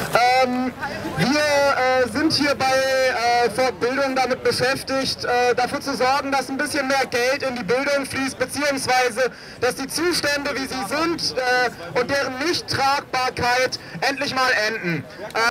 Wir sind hier bei Fortbildung damit beschäftigt, dafür zu sorgen, dass ein bisschen mehr Geld in die Bildung fließt, beziehungsweise dass die Zustände, wie sie sind und deren Nichttragbarkeit endlich mal enden.